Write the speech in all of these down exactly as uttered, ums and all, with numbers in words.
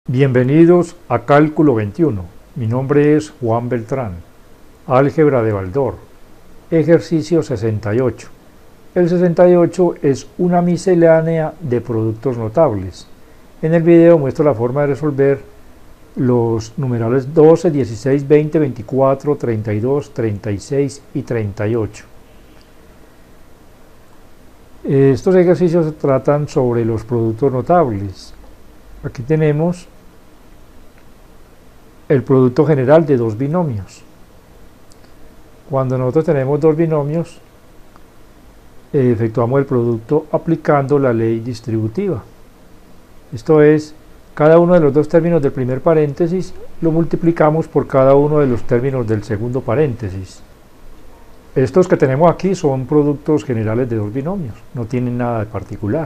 Bienvenidos a Cálculo veintiuno. Mi nombre es Juan Beltrán. Álgebra de Baldor. Ejercicio sesenta y ocho. El sesenta y ocho es una miscelánea de productos notables. En el video muestro la forma de resolver los numerales doce, dieciséis, veinte, veinticuatro, treinta y dos, treinta y seis y treinta y ocho. Estos ejercicios se tratan sobre los productos notables. Aquí tenemos el producto general de dos binomios. Cuando nosotros tenemos dos binomios, eh, efectuamos el producto aplicando la ley distributiva. Esto es, cada uno de los dos términos del primer paréntesis lo multiplicamos por cada uno de los términos del segundo paréntesis. Estos que tenemos aquí son productos generales de dos binomios, no tienen nada de particular.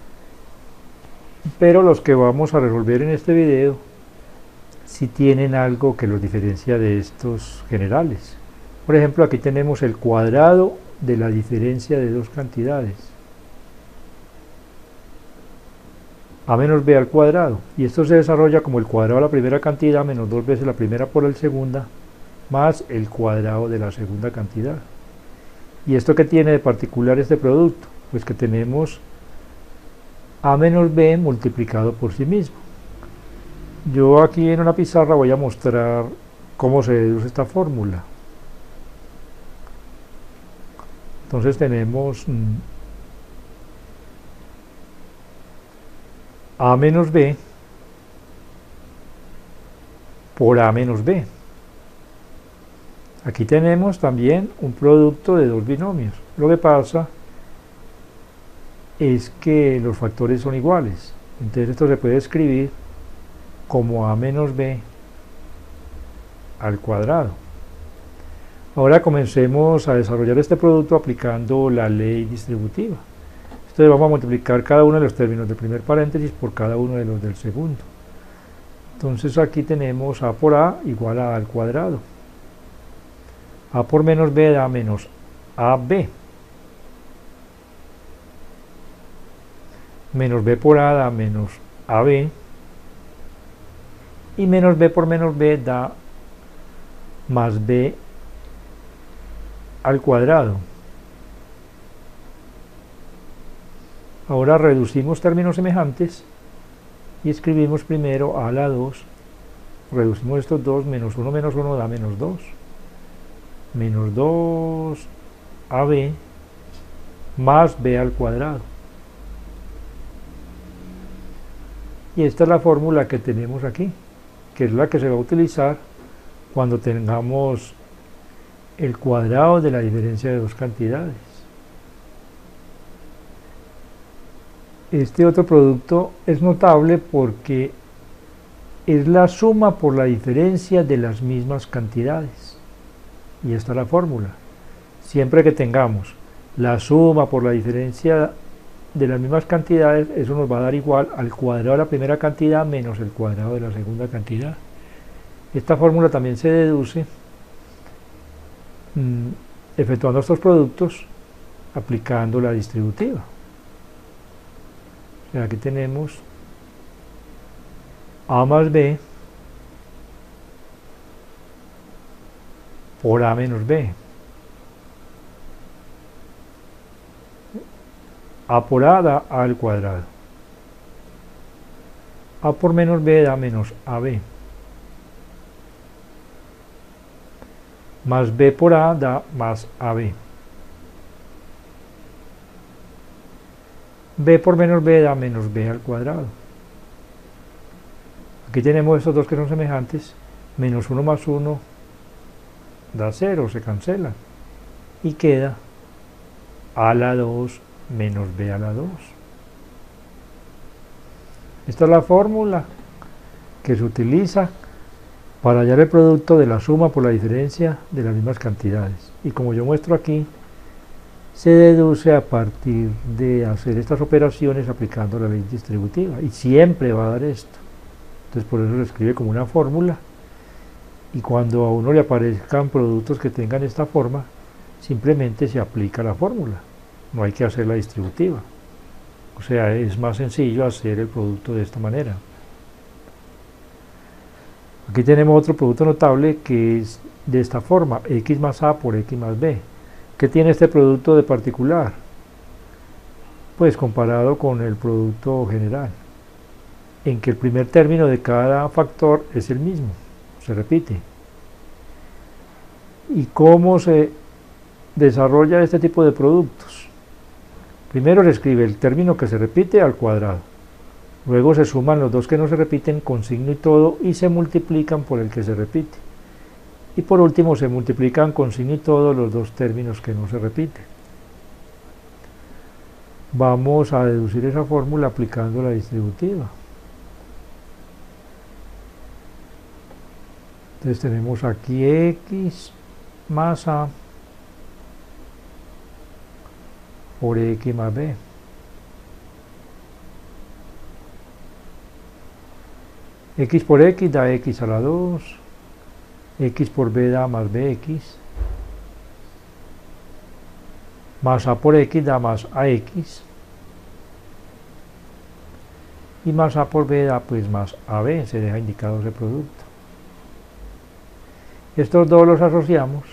Pero los que vamos a resolver en este video sí tienen algo que los diferencia de estos generales. Por ejemplo, aquí tenemos el cuadrado de la diferencia de dos cantidades, a menos b al cuadrado, y esto se desarrolla como el cuadrado de la primera cantidad menos dos veces la primera por la segunda más el cuadrado de la segunda cantidad. ¿Y esto qué tiene de particular este producto? Pues que tenemos a menos b multiplicado por sí mismo. Yo aquí en una pizarra voy a mostrar cómo se deduce esta fórmula. Entonces tenemos mm, a menos b por a menos b. Aquí tenemos también un producto de dos binomios. Lo que pasa es que los factores son iguales. Entonces esto se puede escribir como a menos b al cuadrado. Ahora comencemos a desarrollar este producto aplicando la ley distributiva. Entonces vamos a multiplicar cada uno de los términos del primer paréntesis por cada uno de los del segundo. Entonces aquí tenemos a por a igual a a al cuadrado. A por menos b da menos ab. Menos b por a da menos ab. Y menos b por menos b da más b al cuadrado. Ahora reducimos términos semejantes y escribimos primero a a la dos, reducimos estos dos, menos uno menos uno da menos dos, menos dos ab más b al cuadrado. Y esta es la fórmula que tenemos aquí, que es la que se va a utilizar cuando tengamos el cuadrado de la diferencia de dos cantidades. Este otro producto es notable porque es la suma por la diferencia de las mismas cantidades. Y esta es la fórmula. Siempre que tengamos la suma por la diferencia de las mismas cantidades, eso nos va a dar igual al cuadrado de la primera cantidad menos el cuadrado de la segunda cantidad. Esta fórmula también se deduce mmm, efectuando estos productos aplicando la distributiva. O sea, aquí tenemos a más b por a menos b. A por a da a al cuadrado. A por menos b da menos ab. Más b por a da más ab. B por menos b da menos b al cuadrado. Aquí tenemos estos dos que son semejantes. Menos uno más uno da cero, se cancelan. Y queda a a la dos menos b a la dos. Esta es la fórmula que se utiliza para hallar el producto de la suma por la diferencia de las mismas cantidades. Y como yo muestro aquí, se deduce a partir de hacer estas operaciones aplicando la ley distributiva. Y siempre va a dar esto. Entonces por eso se escribe como una fórmula. Y cuando a uno le aparezcan productos que tengan esta forma, simplemente se aplica la fórmula. No hay que hacer la distributiva. O sea, es más sencillo hacer el producto de esta manera. Aquí tenemos otro producto notable que es de esta forma, x más a por x más b. ¿Qué tiene este producto de particular? Pues comparado con el producto general, en que el primer término de cada factor es el mismo, se repite. ¿Y cómo se desarrolla este tipo de productos? Primero se escribe el término que se repite al cuadrado, luego se suman los dos que no se repiten con signo y todo y se multiplican por el que se repite, y por último se multiplican con signo y todo los dos términos que no se repiten. Vamos a deducir esa fórmula aplicando la distributiva. Entonces tenemos aquí x más a por x más b. X por x da x a la dos, x por b da más bx, más a por x da más ax, y más a por b da pues más ab, se deja indicado ese producto. Estos dos los asociamos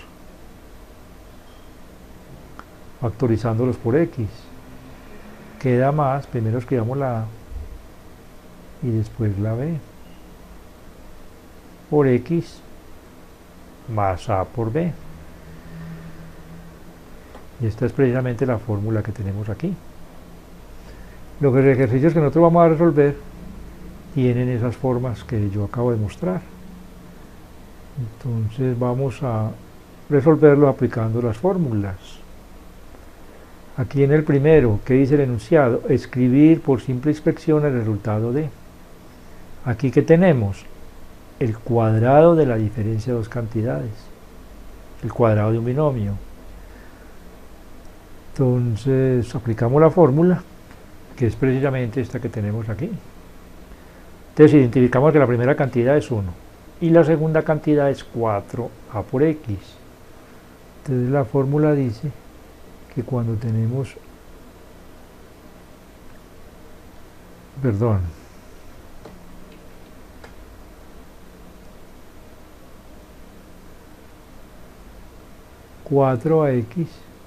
factorizándolos por x, queda más, primero escribamos la a y después la b, por x más a por b. Y esta es precisamente la fórmula que tenemos aquí. Los ejercicios que nosotros vamos a resolver tienen esas formas que yo acabo de mostrar. Entonces vamos a resolverlo aplicando las fórmulas. Aquí en el primero, ¿qué dice el enunciado? Escribir por simple inspección el resultado de. Aquí ¿qué tenemos? El cuadrado de la diferencia de dos cantidades, el cuadrado de un binomio. Entonces aplicamos la fórmula, que es precisamente esta que tenemos aquí. Entonces identificamos que la primera cantidad es uno y la segunda cantidad es cuatro a por x. Entonces la fórmula dice que cuando tenemos, perdón, cuatro a x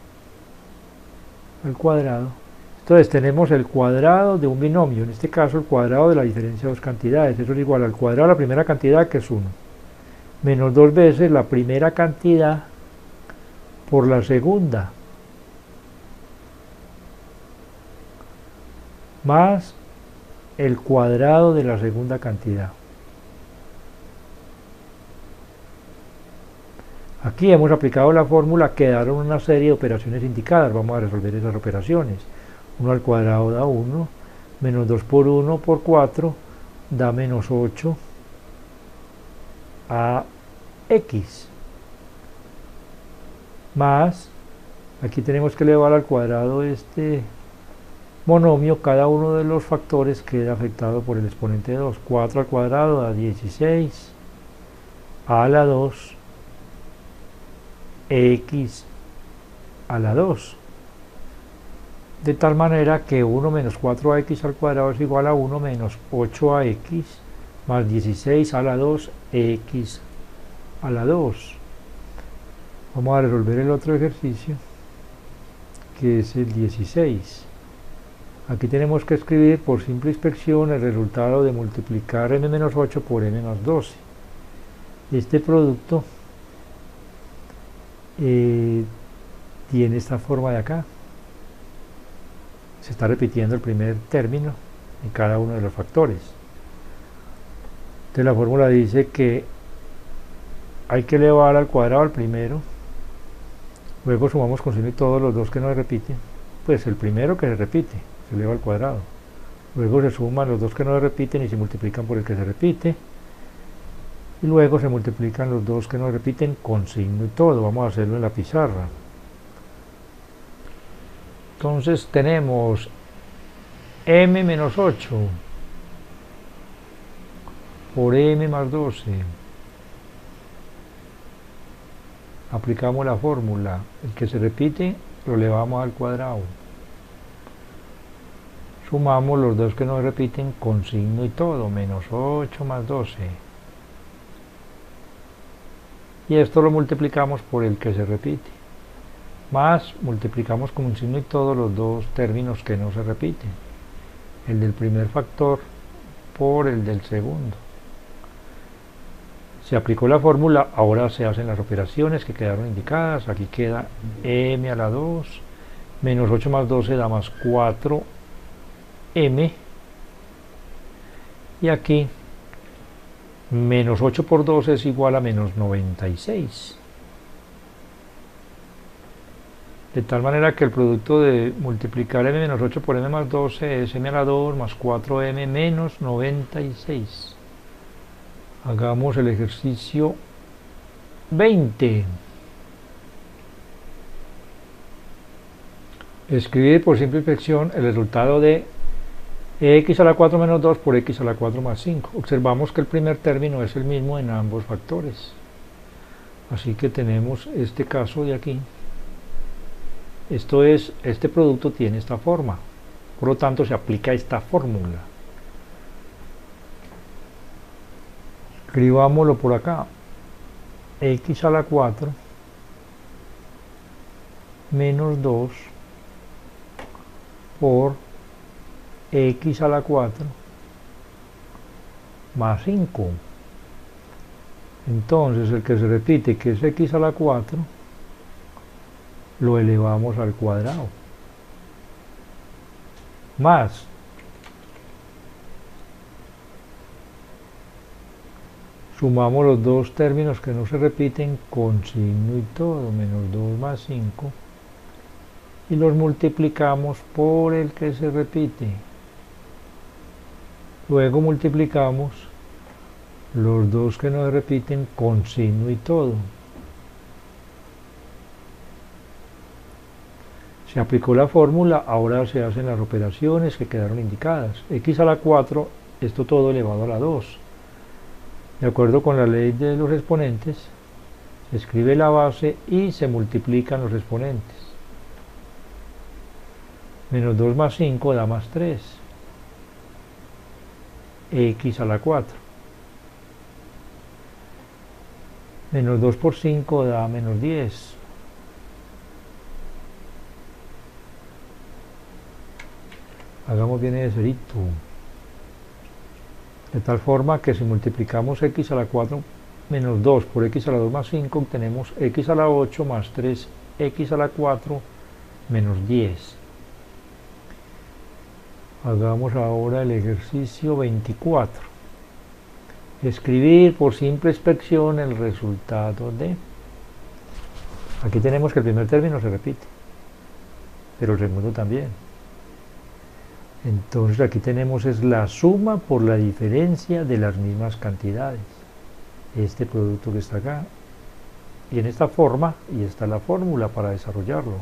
al cuadrado, entonces tenemos el cuadrado de un binomio, en este caso el cuadrado de la diferencia de dos cantidades, eso es igual al cuadrado de la primera cantidad, que es uno, menos dos veces la primera cantidad por la segunda, más el cuadrado de la segunda cantidad. Aquí hemos aplicado la fórmula, quedaron una serie de operaciones indicadas, vamos a resolver esas operaciones. uno al cuadrado da uno, menos dos por uno por cuatro da menos ocho a x, más, aquí tenemos que elevar al cuadrado este monomio, cada uno de los factores queda afectado por el exponente de dos, cuatro al cuadrado da dieciséis, a la dos, x a la dos, de tal manera que uno menos cuatro a x al cuadrado es igual a uno menos ocho a x más dieciséis a la dos, x a la dos. Vamos a resolver el otro ejercicio, que es el dieciséis. Aquí tenemos que escribir por simple inspección el resultado de multiplicar m menos ocho por m más doce. Este producto eh, tiene esta forma de acá. Se está repitiendo el primer término en cada uno de los factores. Entonces la fórmula dice que hay que elevar al cuadrado al primero, luego sumamos con signo y todos los dos que no se repiten, pues el primero que se repite se eleva al cuadrado, luego se suman los dos que no se repiten y se multiplican por el que se repite, y luego se multiplican los dos que no se repiten con signo y todo. Vamos a hacerlo en la pizarra. Entonces tenemos m menos ocho por m más doce. Aplicamos la fórmula, el que se repite lo elevamos al cuadrado, sumamos los dos que no se repiten con signo y todo, menos ocho más doce, y esto lo multiplicamos por el que se repite, más multiplicamos con un signo y todos los dos términos que no se repiten, el del primer factor por el del segundo. Se aplicó la fórmula, ahora se hacen las operaciones que quedaron indicadas. Aquí queda m a la dos, menos ocho más doce da más cuatro m, y aquí menos ocho por doce es igual a menos noventa y seis. De tal manera que el producto de multiplicar m menos ocho por m más doce es m a la dos más cuatro m menos noventa y seis. Hagamos el ejercicio veinte. Escribir por simple inflexión el resultado de x a la cuatro menos dos por x a la cuatro más cinco. Observamos que el primer término es el mismo en ambos factores. Así que tenemos este caso de aquí. Esto es, este producto tiene esta forma. Por lo tanto, se aplica esta fórmula. Escribámoslo por acá, x a la cuatro menos dos por x a la cuatro más cinco. Entonces el que se repite, que es x a la cuatro, lo elevamos al cuadrado, más sumamos los dos términos que no se repiten con signo y todo, menos dos más cinco, y los multiplicamos por el que se repite. Luego multiplicamos los dos que no se repiten con signo y todo. Se aplicó la fórmula, ahora se hacen las operaciones que quedaron indicadas. X a la cuatro, esto todo elevado a la dos. De acuerdo con la ley de los exponentes, se escribe la base y se multiplican los exponentes. Menos dos más cinco da más tres. X a la cuatro. Menos dos por cinco da menos diez. Hagamos bien ese cerito. De tal forma que si multiplicamos x a la cuatro menos dos por x a la dos más cinco, obtenemos x a la ocho más tres x a la cuatro menos diez. Hagamos ahora el ejercicio veinticuatro. Escribir por simple inspección el resultado de... Aquí tenemos que el primer término se repite, pero el segundo también. Entonces aquí tenemos es la suma por la diferencia de las mismas cantidades. Este producto que está acá. Y en esta forma, y está la fórmula para desarrollarlo.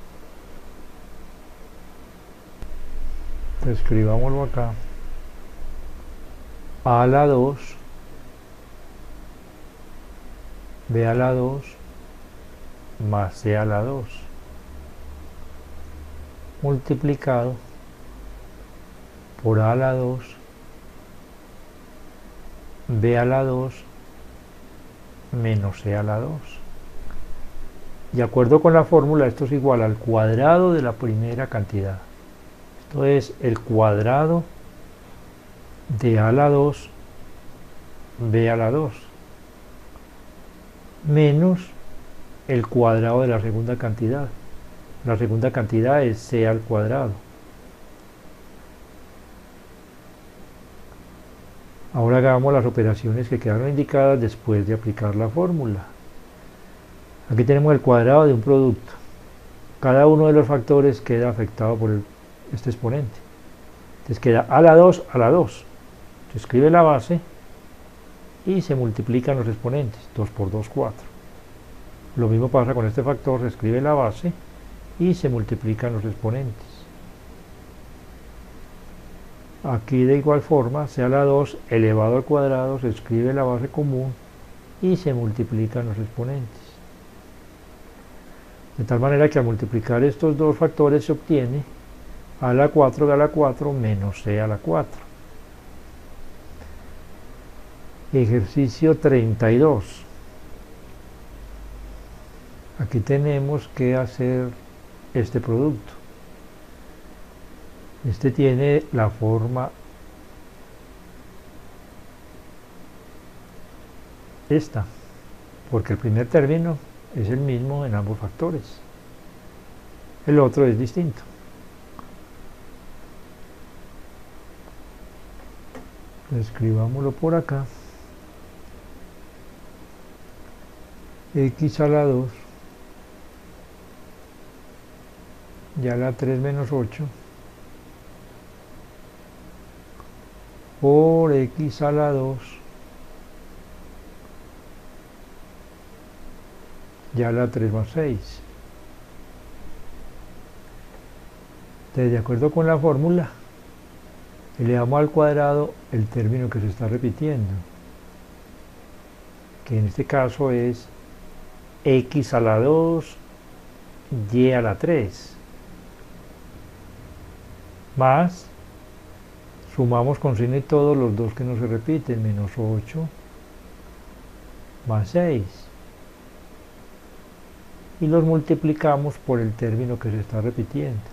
Escribámoslo acá. A a la dos, B a la dos, más C a la dos, multiplicado por A a la dos, B a la dos, menos C a la dos. De acuerdo con la fórmula, esto es igual al cuadrado de la primera cantidad. Esto es el cuadrado de A a la dos, B a la dos, menos el cuadrado de la segunda cantidad. La segunda cantidad es C al cuadrado. Ahora hagamos las operaciones que quedaron indicadas después de aplicar la fórmula. Aquí tenemos el cuadrado de un producto. Cada uno de los factores queda afectado por el, este exponente. Entonces queda a la dos a la dos. Se escribe la base y se multiplican los exponentes. dos por dos, cuatro. Lo mismo pasa con este factor. Se escribe la base y se multiplican los exponentes. Aquí de igual forma, C a la dos elevado al cuadrado, se escribe la base común y se multiplican los exponentes. De tal manera que al multiplicar estos dos factores se obtiene a a la cuatro, B a la cuatro menos C a la cuatro. Ejercicio treinta y dos. aquí tenemos que hacer este producto. Este tiene la forma esta, porque el primer término es el mismo en ambos factores, el otro es distinto. Escribámoslo por acá. X a la dos, ya la tres menos ocho, por X a la dos, ya la tres más seis. Entonces, de acuerdo con la fórmula, elevamos al cuadrado el término que se está repitiendo, que en este caso es X a la dos, Y a la tres, más, sumamos con signo y todo los dos que no se repiten, menos ocho, más seis, y los multiplicamos por el término que se está repitiendo,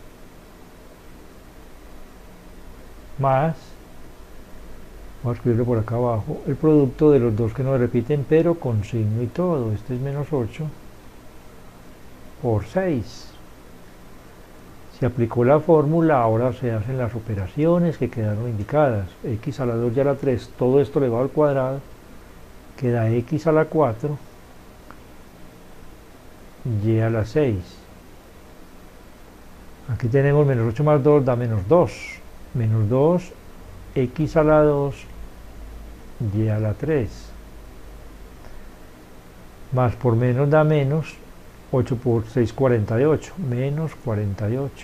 más, vamos a escribirlo por acá abajo, el producto de los dos que no se repiten, pero con signo y todo. Este es menos ocho por seis. Se aplicó la fórmula, ahora se hacen las operaciones que quedaron indicadas. X a la dos y a la tres, todo esto elevado al cuadrado, queda X a la cuatro, Y a la seis. Aquí tenemos menos ocho más dos da menos dos. Menos dos, X a la dos, Y a la tres. Más por menos da menos, ocho por seis, cuarenta y ocho, menos cuarenta y ocho.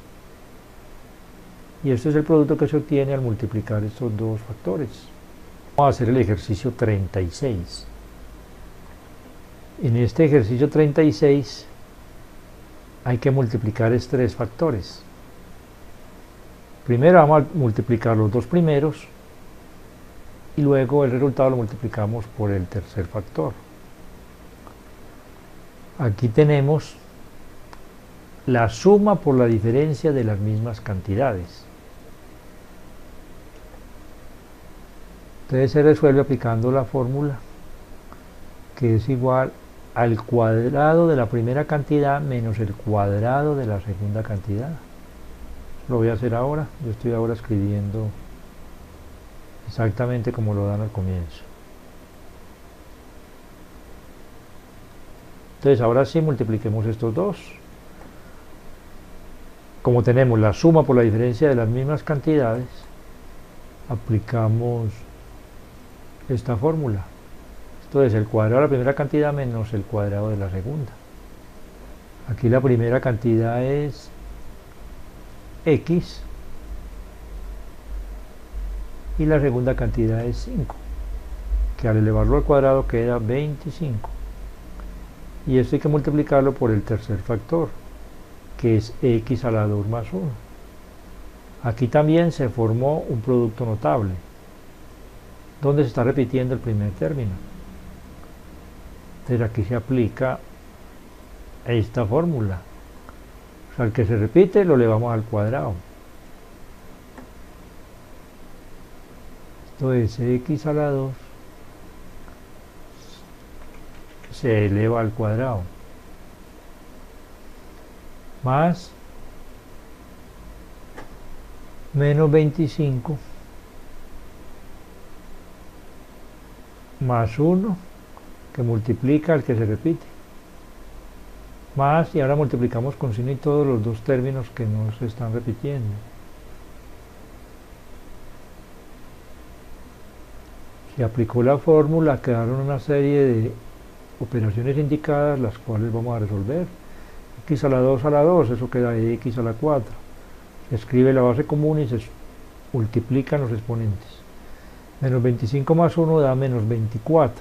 Y este es el producto que se obtiene al multiplicar estos dos factores. Vamos a hacer el ejercicio treinta y seis. En este ejercicio treinta y seis hay que multiplicar estos tres factores. Primero vamos a multiplicar los dos primeros y luego el resultado lo multiplicamos por el tercer factor. Aquí tenemos la suma por la diferencia de las mismas cantidades. Entonces se resuelve aplicando la fórmula, que es igual al cuadrado de la primera cantidad menos el cuadrado de la segunda cantidad. Lo voy a hacer ahora. Yo estoy ahora escribiendo exactamente como lo dan al comienzo. Entonces ahora sí multipliquemos estos dos. Como tenemos la suma por la diferencia de las mismas cantidades, aplicamos esta fórmula. Esto es el cuadrado de la primera cantidad menos el cuadrado de la segunda. Aquí la primera cantidad es X y la segunda cantidad es cinco, que al elevarlo al cuadrado queda veinticinco, y esto hay que multiplicarlo por el tercer factor, que es X a la dos más uno. Aquí también se formó un producto notable donde se está repitiendo el primer término. Entonces aquí se aplica esta fórmula. O sea, el que se repite lo elevamos al cuadrado. Esto es X a la dos se eleva al cuadrado, más menos veinticinco más uno, que multiplica al que se repite, más, y ahora multiplicamos con signo y todos los dos términos que no se están repitiendo. Se aplicó la fórmula, quedaron una serie de operaciones indicadas, las cuales vamos a resolver. X a la dos a la dos, eso queda X a la cuatro. Se escribe la base común y se multiplican los exponentes. Menos veinticinco más uno da menos veinticuatro.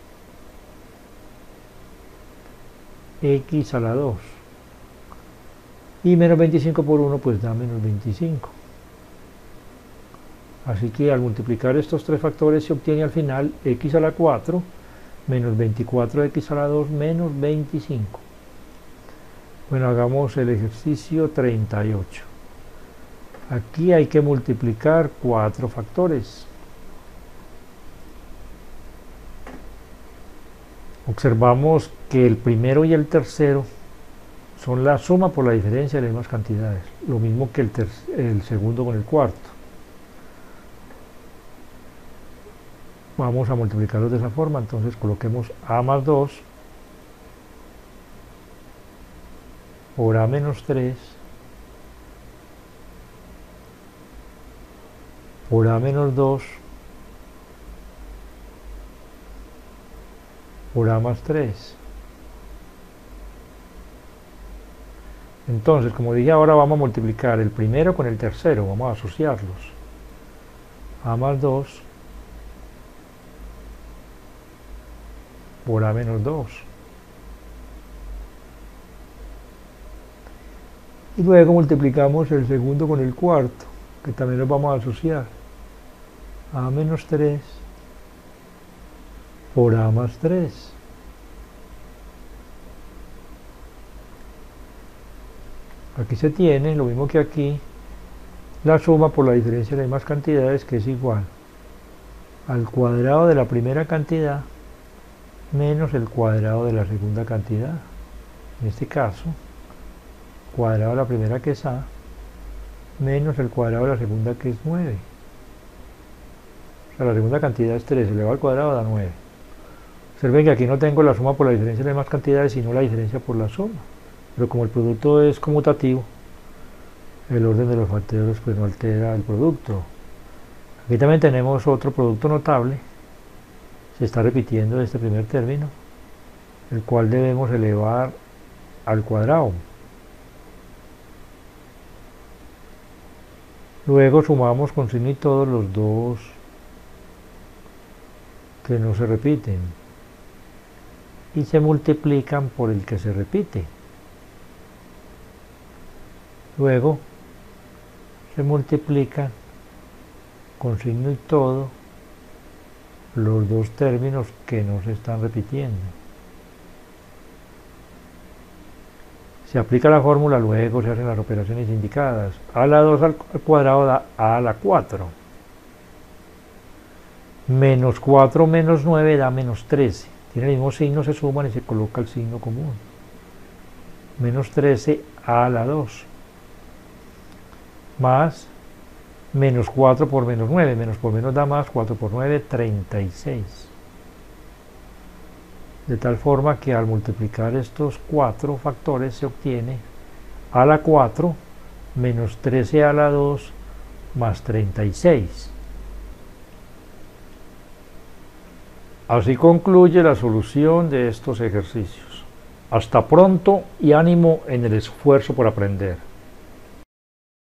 X a la dos. Y menos veinticinco por uno pues da menos veinticinco. Así que al multiplicar estos tres factores se obtiene al final X a la cuatro menos veinticuatro X a la dos menos veinticinco. Bueno, hagamos el ejercicio treinta y ocho. Aquí hay que multiplicar cuatro factores. Observamos que el primero y el tercero son la suma por la diferencia de las mismas cantidades, lo mismo que el, el segundo con el cuarto. Vamos a multiplicarlos de esa forma, entonces coloquemos a más dos por a menos tres por a menos dos por a más tres. Entonces, como dije, ahora vamos a multiplicar el primero con el tercero, vamos a asociarlos. A más dos por a menos dos. Y luego multiplicamos el segundo con el cuarto, que también los vamos a asociar. A menos tres por a más tres. Aquí se tiene, lo mismo que aquí, la suma por la diferencia de las mismas cantidades, que es igual al cuadrado de la primera cantidad menos el cuadrado de la segunda cantidad. En este caso, cuadrado de la primera, que es a, menos el cuadrado de la segunda, que es nueve. O sea, la segunda cantidad es tres, elevado al cuadrado da nueve. Observen que aquí no tengo la suma por la diferencia de las mismas cantidades, sino la diferencia por la suma. Pero como el producto es conmutativo, el orden de los factores pues no altera el producto. Aquí también tenemos otro producto notable, se está repitiendo este primer término, el cual debemos elevar al cuadrado. Luego sumamos con signo y todo los dos que no se repiten y se multiplican por el que se repite. Luego se multiplican con signo y todo los dos términos que no se están repitiendo. Se aplica la fórmula, luego se hacen las operaciones indicadas. A a la dos al cuadrado da a a la cuatro. Menos cuatro menos nueve da menos trece. Tiene el mismo signo, se suman y se coloca el signo común. Menos trece a a la dos. Más menos cuatro por menos nueve. Menos por menos da más, cuatro por nueve, treinta y seis. De tal forma que al multiplicar estos cuatro factores se obtiene a a la cuatro menos trece a la dos más treinta y seis. Así concluye la solución de estos ejercicios. Hasta pronto y ánimo en el esfuerzo por aprender.